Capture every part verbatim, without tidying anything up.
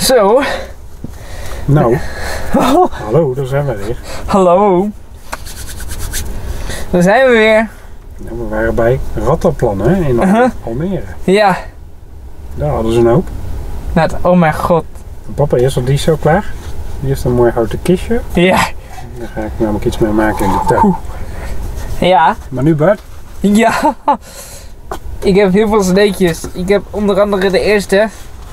Zo. Nou, hallo, daar zijn we weer. Hallo. Daar zijn we weer. Nou, we waren bij Rattenplan, hè, in Al- Uh-huh. Almere. Ja. Daar hadden ze een hoop. Nou, oh mijn god. Papa is al die zo klaar. Die heeft een mooi houten kistje. Ja. Daar ga ik namelijk iets mee maken in de tuin. Ja. Maar nu Bart. Ja. Ik heb heel veel cd'tjes. Ik heb onder andere de eerste.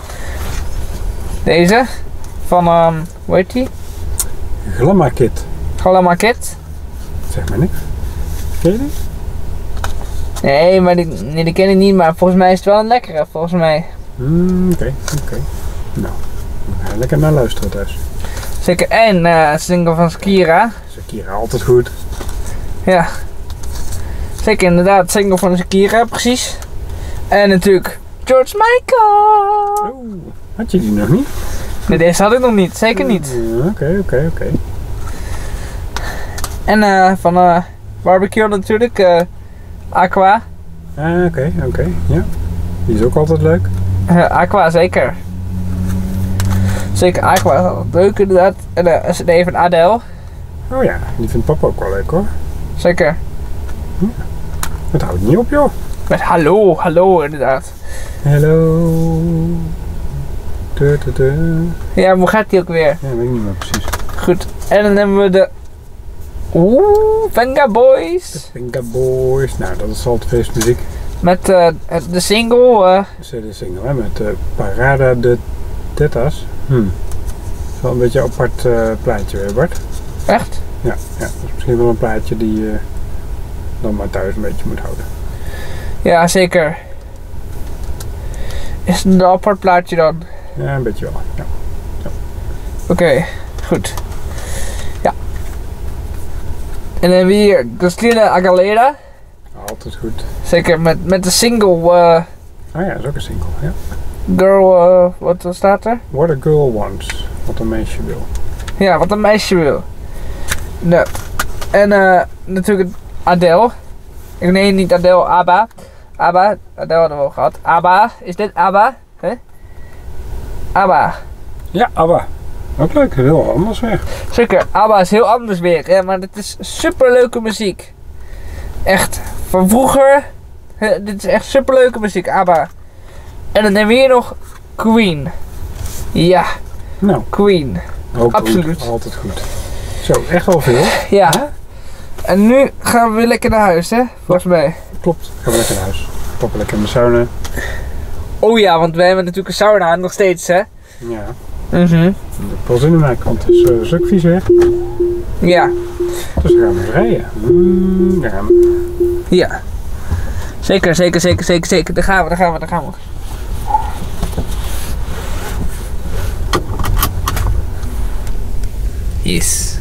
Deze. Van, um, hoe heet die? Glamma Kit. Galama Kid. Zeg maar niks. Ken je die? Nee, maar die, nee, die ken ik niet, maar volgens mij is het wel een lekkere, volgens mij. Mm, Oké, oké. Nou, we gaan lekker naar luisteren thuis. Zeker, en uh, single van Shakira. Shakira, altijd goed. Ja. Zeker, inderdaad, single van Shakira, precies. En natuurlijk George Michael. Oeh, had je die nog niet? Nee, deze had ik nog niet, zeker niet. Oké, oké, oké. En uh, van uh, Barbecue natuurlijk, uh, Aqua. Ah, oké, oké, ja. Die is ook altijd leuk. Uh, Aqua, zeker. Zeker, Aqua is altijd leuk inderdaad. En uh, een cd van Adele. Oh ja, die vindt papa ook wel leuk hoor. Zeker. Het houdt niet op joh. Met hallo, hallo inderdaad. Hallo. Du, du, du. Ja, hoe gaat die ook weer? Ja, weet ik niet meer precies. Goed. En dan hebben we de... Oeh, Venga Boys. Venga Boys. Nou, dat is altijd feestmuziek. Met uh, de single... Uh, De single hè, met uh, Parada de Tetas. Hm. Dat is wel een beetje een apart uh, plaatje weer, Bart. echt? Ja, ja, dat is misschien wel een plaatje die je uh, dan maar thuis een beetje moet houden. Ja, zeker. Is het een apart plaatje dan? Ja, een beetje wel. Ja. Oké, okay, goed. Ja. En dan hebben we hier Christina Aguilera. Altijd goed. Zeker met, met de single uh, Ah ja, dat is ook een single. Ja. Girl, uh, wat staat er? What a girl wants. Wat een meisje wil. Ja, wat een meisje wil. Nou. En uh, natuurlijk Adele. Ik nee, niet Adele, ABBA. ABBA, Adele hadden we al gehad. ABBA, is dit ABBA? Huh? ABBA. Ja, ABBA. Ook leuk, heel anders weer. Zeker, ABBA is heel anders weer, hè, maar dit is super leuke muziek. Echt, van vroeger. Hè, dit is echt super leuke muziek, ABBA. En dan hebben we hier nog Queen. Ja, Nou, Queen. ook Absoluut. Goed, altijd goed. Zo, echt wel veel. Ja. En nu gaan we weer lekker naar huis, hè? Volgens mij. Klopt. Gaan we lekker naar huis. Papa lekker in de sauna. Oh ja, want wij hebben natuurlijk een sauna nog steeds, hè? Ja. Mhm. Ik heb wel zin in maken, want het is uh, stuk vies weer. Ja. Dus dan gaan we eens rijden. Mm, daar gaan we. Ja. Zeker, zeker, zeker, zeker, zeker. Daar gaan we, daar gaan we, daar gaan we. Yes.